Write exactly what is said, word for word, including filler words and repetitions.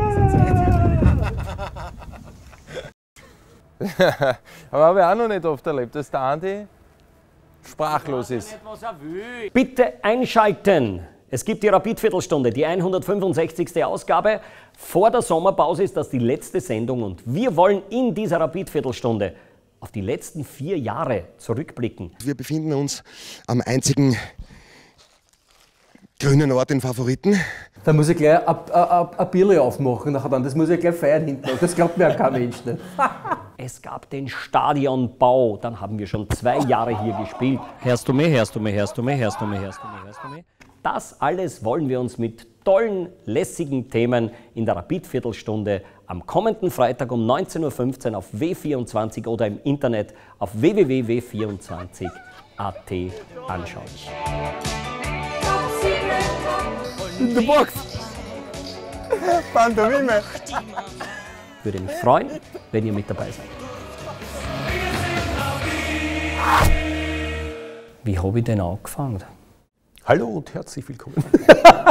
Aber habe ich auch noch nicht oft erlebt, dass der Andi sprachlos ist. Bitte einschalten! Es gibt die Rapid-Viertelstunde, die hundertfünfundsechzigste Ausgabe. Vor der Sommerpause ist das die letzte Sendung und wir wollen in dieser Rapid-Viertelstunde auf die letzten vier Jahre zurückblicken. Wir befinden uns am einzigen grünen Ort in Favoriten. Da muss ich gleich ein Bierle aufmachen, nachher dann. Das muss ich gleich feiern hinten. Das glaubt mir ja kein Mensch nicht. Es gab den Stadionbau, dann haben wir schon zwei Jahre hier gespielt. Hörst du mich, hörst du mich, hörst du mich, hörst du mich, hörst du mich, hörst du mich? Das alles wollen wir uns mit tollen, lässigen Themen in der Rapid-Viertelstunde am kommenden Freitag um neunzehn Uhr fünfzehn auf W vierundzwanzig oder im Internet auf w w w punkt w vierundzwanzig punkt a t anschauen. In der Box! Pantomime! Würde mich freuen, wenn ihr mit dabei seid. Wie habe ich denn angefangen? Hallo und herzlich willkommen.